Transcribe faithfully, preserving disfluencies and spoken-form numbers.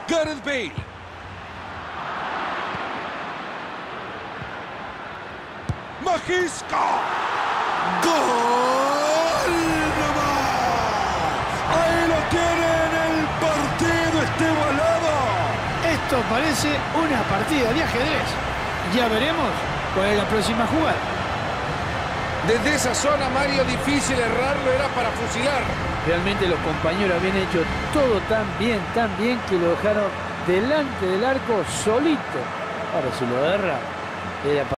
Gareth Bale. ¡Magisco! ¡Gol! ¡Nomás! Ahí lo tienen, el partido está igualado. Esto parece una partida de ajedrez. Ya veremos cuál es la próxima jugada. Desde esa zona, Mario, difícil errarlo, era para fusilar. Realmente los compañeros habían hecho todo tan bien, tan bien, que lo dejaron delante del arco solito. Ahora, si lo erra, era para...